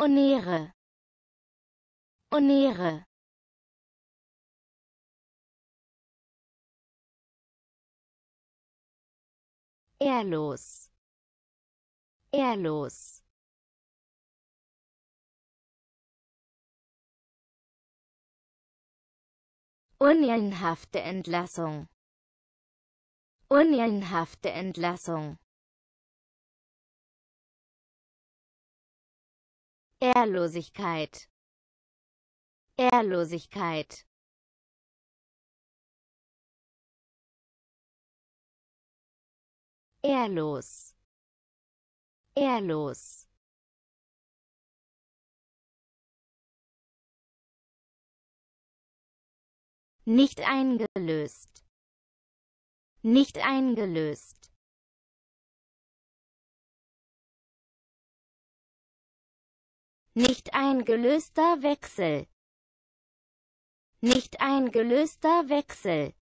Unehre, Unehre. Ehrlos, ehrlos. Unehrenhafte Entlassung, unehrenhafte Entlassung. Ehrlosigkeit, Ehrlosigkeit. Ehrlos, ehrlos. Nicht eingelöst, nicht eingelöst. Nicht eingelöster Wechsel, nicht eingelöster Wechsel.